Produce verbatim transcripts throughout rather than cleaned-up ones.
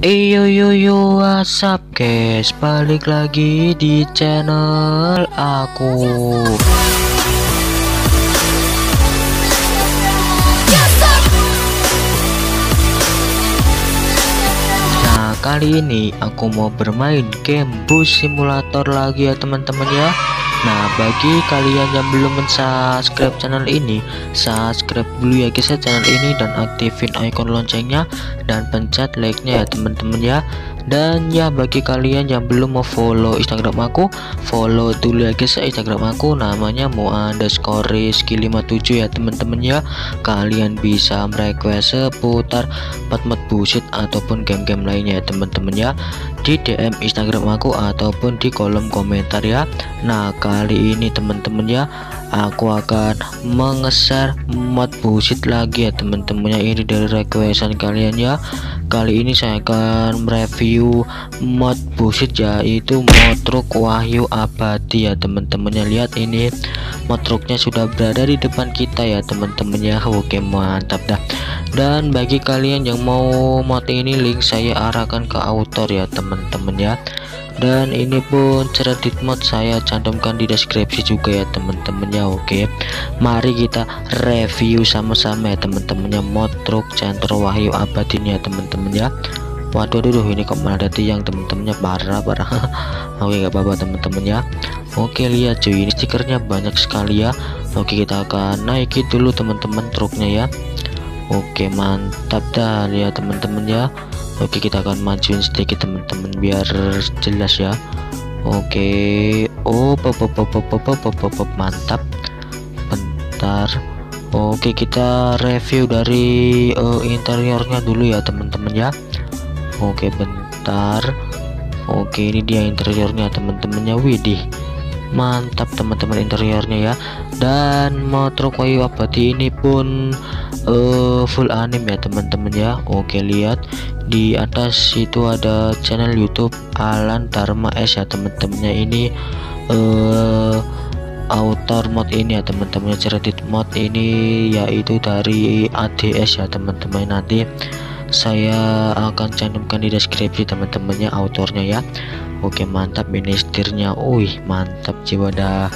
Yo yo yo, WhatsApp guys, balik lagi di channel aku. Nah, kali ini aku mau bermain game bus simulator lagi ya teman-teman ya. Nah, bagi kalian yang belum subscribe channel ini, subscribe dulu ya guys ya channel ini, dan aktifin icon loncengnya dan pencet like-nya ya teman-teman ya. Dan ya bagi kalian yang belum mau follow Instagram aku, follow dulu ya guys ya Instagram aku, namanya mo underscore rizky lima tujuh ya teman-teman ya. Kalian bisa merequest seputar mod-mod bullshit ataupun game-game lainnya ya teman-teman ya, di D M Instagram aku ataupun di kolom komentar ya. Nah, kali ini teman-teman ya, aku akan mengeser mod bullshit lagi ya teman-teman ya, ini dari requestan kalian ya. Kali ini saya akan mereview mod bullshit, yaitu mod truk Wahyu Abadi ya teman-teman ya. Lihat ini mod truknya sudah berada di depan kita ya teman-teman ya. Oke, mantap dah. Dan bagi kalian yang mau mod ini, link saya arahkan ke author ya teman-teman ya. Dan ini pun Reddit mod saya cantumkan di deskripsi juga ya teman-teman ya. Oke, mari kita review sama-sama ya teman-teman ya, mod truk Cantro Wahyu Abadi ini ya teman-teman ya. Waduh, aduh, ini kok malah ada tiang teman-temannya, parah parah. Oke, gak apa-apa teman-teman ya. Oke, lihat cuy, ini stikernya banyak sekali ya. Oke, kita akan naiki dulu teman-teman truknya ya. Oke, mantap dah, lihat teman-teman ya. Oke, kita akan majuin sedikit teman-teman biar jelas ya. Oke, oh pop pop pop pop pop pop pop, pop. Mantap. Bentar. Oke, kita review dari uh, interiornya dulu ya teman-teman ya. Oke, bentar. Oke, ini dia interiornya teman-temannya. Widih, mantap teman-teman interiornya ya. Dan mod truk Wahyu Abadi ini pun uh, full anime ya teman-teman ya. Oke, lihat di atas itu ada channel YouTube Alan Dharma S ya teman-temannya. Ini uh, author mod ini ya teman-teman, Reddit mod ini yaitu dari A D S ya teman-teman. Nanti saya akan cantumkan di deskripsi teman-temannya autornya ya. Oke, mantap, ini setirnya. Wih, mantap jiwa dah.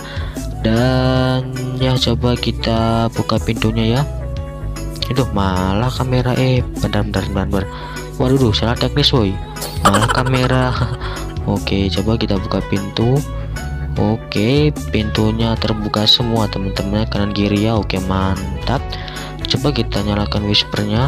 Dan ya coba kita buka pintunya ya. Itu malah kamera eh bentar bentar bentar. Waduh, salah teknis woi, malah kamera. Oke, coba kita buka pintu. Oke, pintunya terbuka semua teman-teman, kanan kiri ya. Oke, mantap. Coba kita nyalakan whispernya.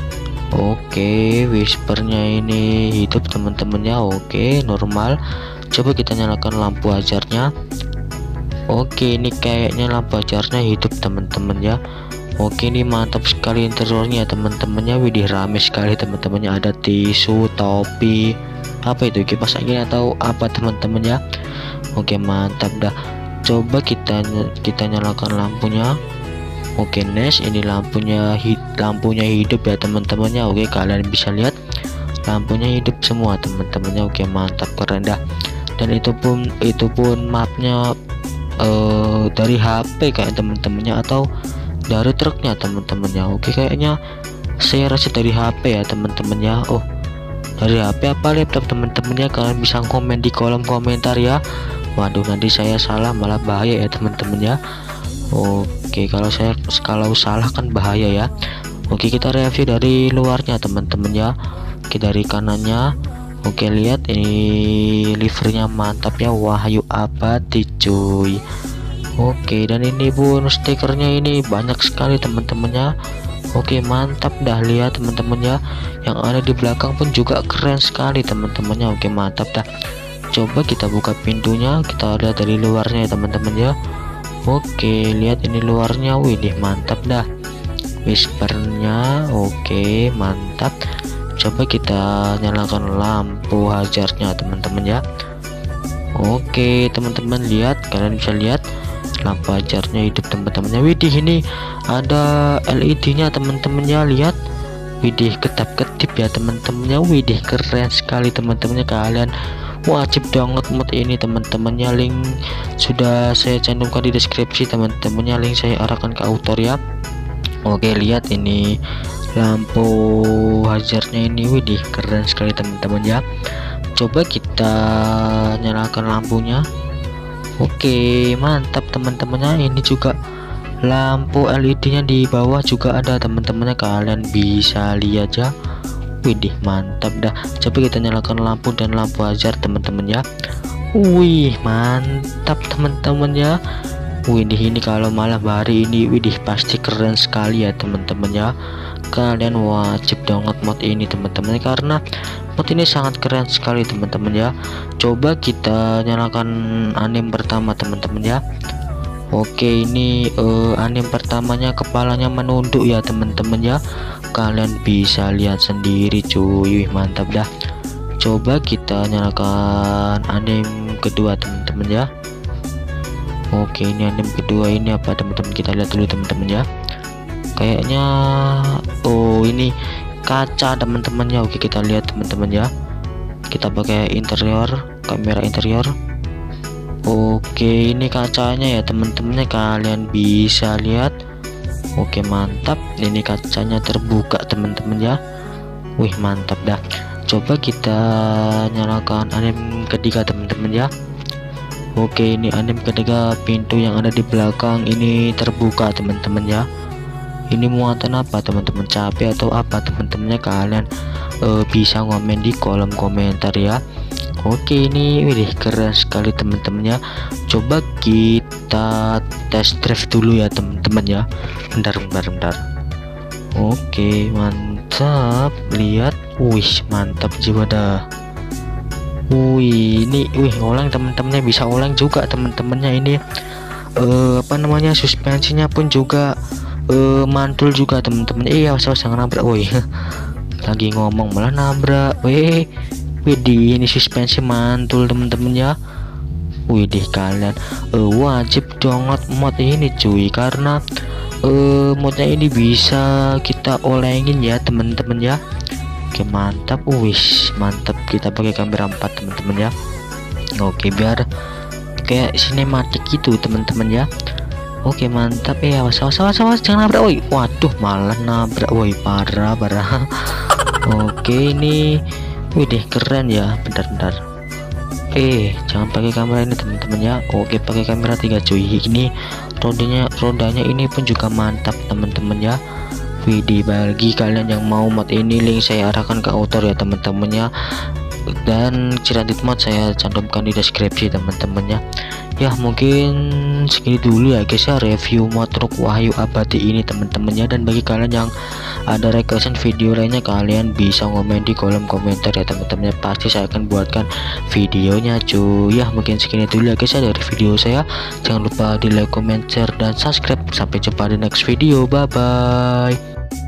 Oke, whispernya ini hidup teman-teman ya. Oke, normal. Coba kita nyalakan lampu hajarnya. Oke, ini kayaknya lampu hajarnya hidup teman-teman ya. Oke, ini mantap sekali interiornya teman-temannya. Widih, rame sekali teman-temannya, ada tisu, topi, apa itu, kipas angin atau apa teman-teman ya. Oke, mantap dah. Coba kita kita nyalakan lampunya. Oke, nice, ini lampunya hid lampunya hidup ya teman-temannya. Oke, kalian bisa lihat lampunya hidup semua teman-temannya. Oke, mantap, keren dah. Dan itu pun itu pun mapnya uh, dari H P kayak teman-temannya atau dari truknya teman-temannya. Oke, kayaknya saya rasa dari H P ya teman-temannya. Oh, dari H P apa laptop teman-temannya, kalian bisa komen di kolom komentar ya. Waduh, nanti saya salah malah bahaya ya teman-teman ya. Oke, kalau saya kalau salah kan bahaya ya. Oke, kita review dari luarnya teman-teman ya. Oke, dari kanannya. Oke, lihat ini livernya mantap ya, Wahyu Abadi cuy. Oke, dan ini pun stikernya ini banyak sekali teman-temannya. Oke, mantap dah, lihat teman-teman ya. Yang ada di belakang pun juga keren sekali teman-temannya. Oke, mantap dah. Coba kita buka pintunya, kita lihat dari luarnya ya teman-teman ya. Oke, lihat ini luarnya. Wih, mantap dah. Whispernya. Oke, mantap. Coba kita nyalakan lampu hajarnya teman-teman ya. Oke, teman-teman lihat, kalian bisa lihat lampu hajarnya hidup teman-temannya. Widih, ini ada L E D-nya teman-temannya, lihat. Widih, ketap-ketip ya teman-temannya. Widih, keren sekali teman-temannya. Kalian wajib download mod ini teman-temannya, link sudah saya cantumkan di deskripsi teman-temannya, link saya arahkan ke author ya. Oke, lihat ini lampu hazardnya ini, widih keren sekali teman-teman ya. Coba kita nyalakan lampunya. Oke, mantap teman-temannya. Ini juga lampu L E D nya di bawah juga ada teman-temannya, kalian bisa lihat ya. Widih mantap dah. Coba kita nyalakan lampu dan lampu hazard teman-teman ya. Wih mantap teman-teman ya. Widih ini kalau malam hari ini, widih pasti keren sekali ya teman-teman ya. Kalian wajib download mod ini teman-teman, karena mod ini sangat keren sekali teman-teman ya. Coba kita nyalakan anim pertama teman-teman ya. Oke, ini uh, anim pertamanya kepalanya menunduk ya teman-teman ya. Kalian bisa lihat sendiri cuy, mantap dah. Coba kita nyalakan anim kedua teman-teman ya. Oke, ini anim kedua ini apa teman-teman, kita lihat dulu teman-teman ya. Kayaknya oh ini kaca teman-teman ya. Oke, kita lihat teman-teman ya. Kita pakai interior, kamera interior. Oke, ini kacanya ya teman-teman, kalian bisa lihat. Oke mantap, ini kacanya terbuka teman-teman ya. Wih mantap dah. Coba kita nyalakan anim ketiga teman-teman ya. Oke, ini anim ketiga, pintu yang ada di belakang ini terbuka teman-teman ya. Ini muatan apa teman-teman, capek atau apa teman-temannya, kalian uh, bisa ngomen di kolom komentar ya. Oke, ini widih keren sekali teman-teman ya. Coba kita test drive dulu ya teman-teman ya. Bentar bentar bentar. Oke mantap, lihat. Wih mantap jiwa dah. Wih ini wih oleng teman-temannya, bisa oleng juga teman-temannya. Ini uh, apa namanya, suspensinya pun juga uh, mantul juga teman-teman. Iya, usah usah nabrak. Woi lagi ngomong malah nabrak. Wih widih ini suspensi mantul teman-teman ya. Widih kalian uh, wajib download mod ini cuy, karena uh, modnya ini bisa kita olengin ya teman-teman ya. Oke mantap, wis mantap. Kita pakai kamera empat teman-teman ya. Oke, biar kayak sinematik gitu teman-teman ya. Oke mantap ya. Awas awas awas awas, jangan nabrak. Woi waduh malah nabrak. Woi parah parah. Oke, ini widih keren ya. Bentar-bentar. Eh jangan pakai kamera ini teman-teman ya. Oke, pakai kamera tiga cuy. Ini rodanya rodanya ini pun juga mantap teman-teman ya. Widih, bagi kalian yang mau mod ini, link saya arahkan ke author ya teman-teman ya, dan Ciradit mod saya cantumkan di deskripsi teman-teman ya. Ya mungkin segini dulu ya guys ya, review mod truk Wahyu Abadi ini teman-teman ya. Dan bagi kalian yang ada requestan video lainnya, kalian bisa komen di kolom komentar ya teman-teman ya. Pasti saya akan buatkan videonya cuy. Ya mungkin segini dulu ya guys ya dari video saya. Jangan lupa di like, comment, share, dan subscribe. Sampai jumpa di next video, bye bye.